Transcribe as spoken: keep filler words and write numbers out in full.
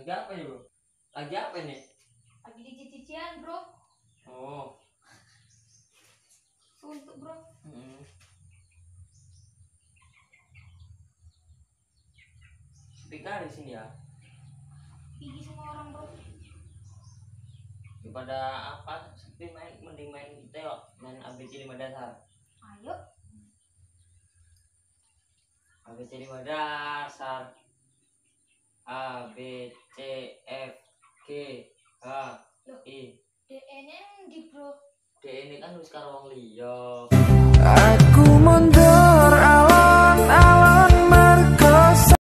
Lagi apa nih bro? Lagi apa nih? Lagi cician bro. Oh. Suntuk bro. Hmm. Speaker di sini ya. Gigi semua orang bro. Daripada apa? Sepi main, mending main teo, main A B C lima dasar. Ayo. A B C lima dasar. A B C F G H I. D N N di bro. D ini kan wis karo wong liya. Aku